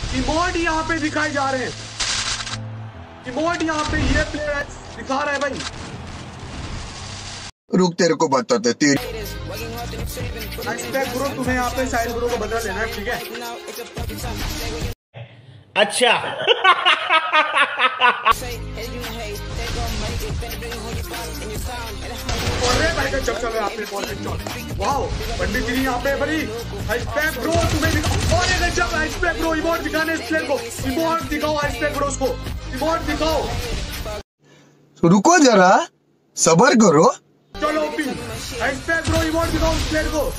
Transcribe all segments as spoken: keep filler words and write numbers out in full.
Emote यहाँ पे दिखाए जा रहे हैं, इमोट यहाँ पे ये प्लेयर दिखा रहा है भाई। रुक तेरे को बताते तेरी ब्रो, तुम्हें यहाँ पे साइड ब्रो को बदला लेना है, ठीक है? अच्छा भाई का चल चलो यहाँ पे वाओ पंडित जी यहाँ पे भाई हाइस्पेक ब्रो तुम्हें दिखाओ। और एक जब हाइस्पेक ब्रो इमोट दिखाने इस प्लेयर को, इमोट दिखाओ हाइस्पेक ब्रो उसको, इमोट दिखाओ। रुको जरा सबर करो। चलो ओपी हाइस्पेक ब्रो इमोट दिखाओ उस प्लेयर को।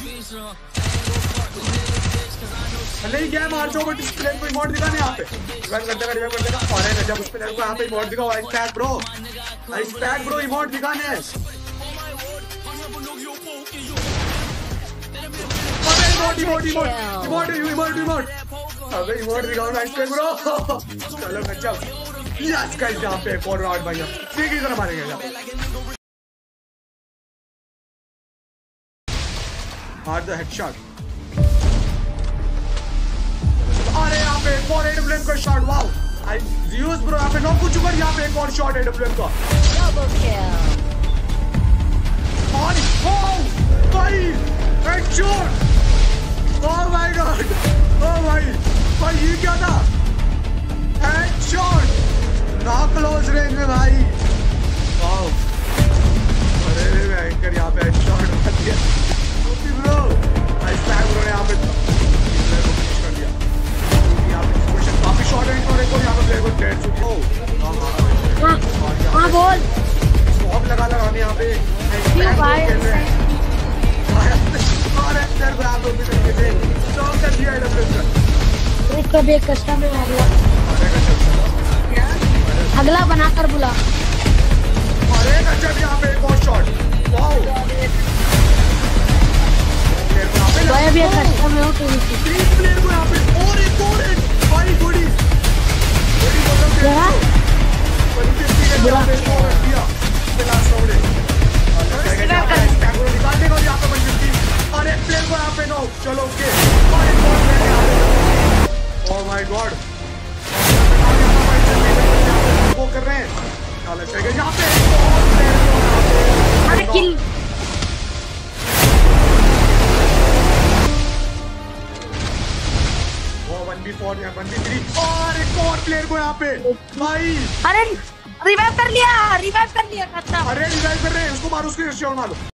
नहीं गया मार चो बट इस प्लेयर को इमोट दिखाने यहाँ पे रन करते कर कर देगा। और एक जब उस प्लेयर को यहाँ पे इमोट दिखाओ high spec bro, high spec bro emote दिखाने। Emote emote emote emote emote emote अबे इमोट दिखाओ हाइस्पेक ब्रो। चलो गजब यस गाइस यहाँ पे एक और राउंड भाई ठीक ही तरह मारेंगे। मार द हेडशॉट। अरे यहाँ पे एक और एडब्ल्यूएम का shot, wow I use bro यहाँ पे नॉक हो चुका है। यहाँ पे एक और शॉट एडब्ल्यूएम का और वाओ भाई headshot. Oh my God, oh भाई भाई ये क्या था? हेडशॉट ना क्लोज रेंज में भाई, वाओ। अरे भयंकर यहाँ पे हेडशॉट मार दिया ब्रो। हाइस्पेक ब्रो ने यहाँ पे कर दिया। यहाँ पे सिचुएशन काफी शॉर्ट है और एक और यहाँ पे प्लेयर को डेड चुकी। ओह हां बोल स्मॉक लगा लगा ने यहाँ पे हाइस्पेक भाई खेल रहे हैं। और एक्टर को आप लोग भी तरीके से स्टॉप कर दिया एडब्ल्यूएम का। इसको भी एक कस्टम में अगला अगला बनाकर बुला। अरे गजब यहाँ पे एक और शॉट, वाओ। भाई अभी एक कस्टम में हो तो तीन प्लेयर को यहाँ पे और एक और एक भाई गोली गोली बोलो के बड़ी टेस्टी है यहाँ पे और दिया लास्ट राउंड है। निकाल देगा यहाँ पे बड़ी टेस्टी और एक प्लेयर को यहाँ पे नो। चलो ओके और एक और प्लेयर यहाँ पे। ओह माय गॉड वो कर रहे हैं। चलो ठीक है यहाँ पे और प्लेयर को अरे किल वन बी फोर या वन बी थ्री और एक और प्लेयर को यहाँ पे भाई। अरे रिवाइव कर लिया, रिवाइव कर लिया खत्म। अरे रिवाइव कर रहे हैं उसको, मारो उसके शॉट मारो।